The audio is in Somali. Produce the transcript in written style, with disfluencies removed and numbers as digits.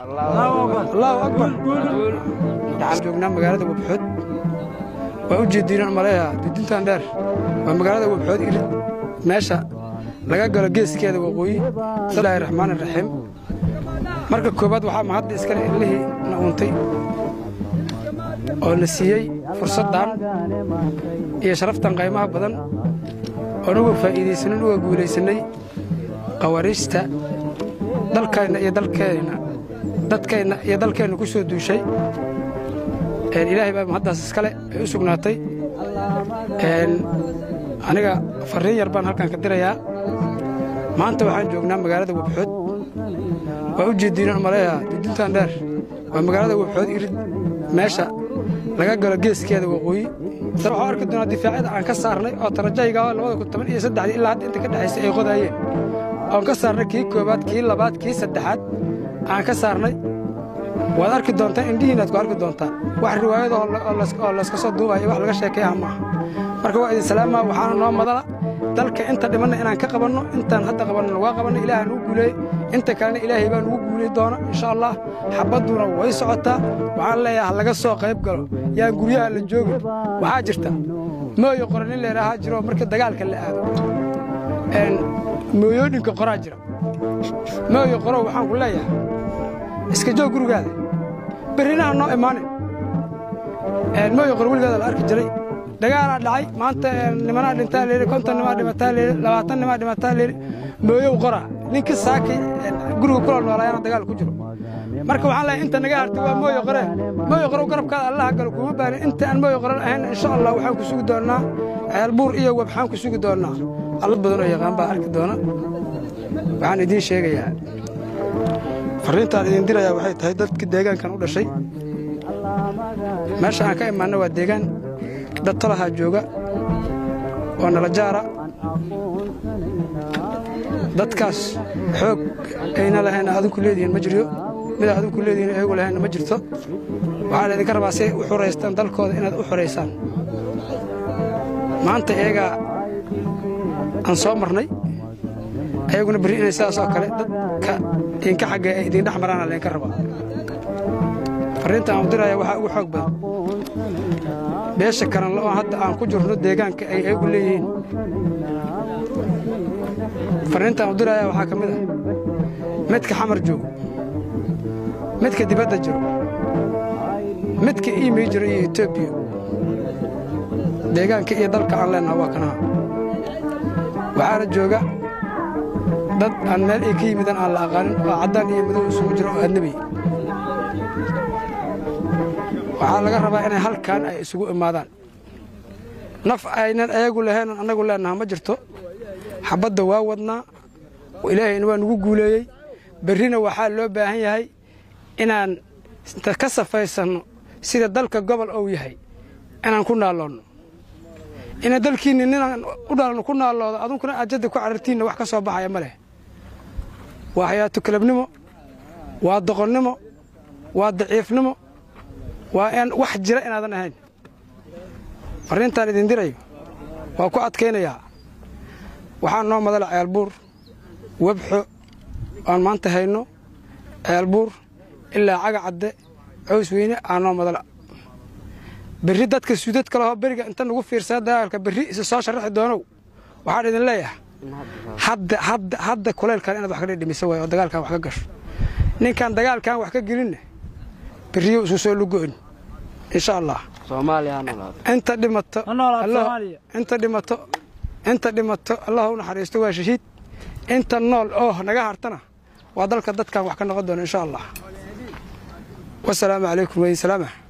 الله أكبر joogna magaalada Wabxood waa u jeedinaan maleeyaa didintan dheer waa magaalada Wabxood irid meesha laga galo geeskeeda waqooyi Bismillaahi Raxmaani Raxiim marka koobaad waxa mahad iska leeyahay na untay oo la siiyay fursadan iyo sharaftan qiimaha badan oo ugu faa'iideysanay ugu guuleysanay qawaariista dalkeena iyo dalkeena ku soo duushay ilaahay baa mahadaas iska leh u sugnaatay aniga fariin yar baan halkan ka dirayaa maanta waxaan joognaa magaalada Wabxood waa u jeedinaan maleeyaa didintan dheer waa magaalada Wabxood irid meesha laga galo geeskeeda waqooyi waxaan arki doonaa difaacada aan ka saarnay oo tarajayga 2013 ilaa hadda inta ka dhaxaysay ay qodayeen aan ka saarnay kii koobaad kii labaad kii saddexaad aan ka saarnay waad arki doontaa indhihiinaad ku arki doontaa wax riwaayado oo la iska soo duubay wax laga sheekeeyaa ma marka waa idin salaama waxaan noo madala dalka inta dhimanna inaan ka qabanno intaan hadda qabanno waa qabanno ilaahay uu guuleey inta kalena ilaahay baa uu guuleey doona insha Allah xabaduna way socotaa waxaan leeyahay laga soo qayb galo yaa guryaha la joogo waxa jirta mooyo qoranin leeyahay jiro marka dagaalka la aado mooyooyinka qoraa jira mooyo qoro waxaan ku leeyahay iska joog gurigaada berina noo imaanay mooyo qoro wiligeeda la arki jiray dagaal dhacay maanta nimana dhintaa leeyahay konton nima dhimataa leeyahay 20 nima dhimataa leeyahay mooyo qora ninka saakay guriga kula noolaayana dagaal ku jiro marka waxaan leeyahay inta naga hartay waa mooyo qoro garabkaada Allah gal kuma baarin inta aan mooyo qoran ahayn insha Allah waxaan ku sugi doonaa ceelbuur iyo wabxaan ku sugi doonaa alla badan oo yaqaan baa arki doona waxaan idin sheegayaa fariintaan idin dirayaa waxay tahay dadka deegaankan u dhashay meesha aan ka imaanay waa deegaan dad talaha jooga oo nala jaara dadkaas xoog ayna lahayn adinku leediin ma jiro mid adinku leediin ayagu lahayn ma jirto waxa idin ka rabaa si u xoreystaan dalkooda inaad u xoreysaan maanta iyaga aan soo marnay ayaguna bari inay saas oo kale dadka inka xagga ay idin dhaxmaraan leen ka raba fariinta aan diraya waxa ugu xoog badan beesha karan loo hadda aan ku jirno deegaanka ay ayagu leeyihiin fariinta aan diraya waxa kamid ah midka xamar joogo midka dibadda jiro midka email jiro iyo Ethiopia deegaanka iyo dalka aan leenahay waa kana waxa jooga dad aan meel ay ka yimidaan aan la aqaanin oo cadaan iyo madow isugu jiro oo adnabi waxa laga rabaa inay halkaan ay isugu imaadaan naf aynan ayagu lahayn anagu leenahay ma jirto xabadda waa wadnaa ilaahayna waa nagu guuleeyay berrina waxa loo baahan yahay inaan ka safaysano sida dalka gobol oo yahay inaan ku naaloono ina dalkiina ninaan u dhalan ku naaloodo adunkuna ajada ku carartiina wax ka soo baxaya ma leh waa hay'atu kalabnimo waa doqonnimo waa daciifnimo waa in wax jira inaadan ahayn fariintaan idin dirayo waa ku adkeenayaa waxaan noo madala ceelbuur wabxo aan maanta hayno ceelbuur ilaa caga cadde cows weyne aan noo madala berri dadka suudad kale oo bariga inta nagu fiirsada dagaalka berri isa soo sharaxi doono waxaan idin leeyahay hadda kuleelkan inaad wax ka dhimiso way oo dagaalkan wax ka gasho ninkan dagaalkan wax ka gelin berri uu soo lugoyn insha Allah Soomaaliya inta dhimato Allah uu naxariisto waa shahiid inta nool oo naga hartana waa dalka dadkan wax ka noqon doona insha Allah wassalaamu alaykum wa salaam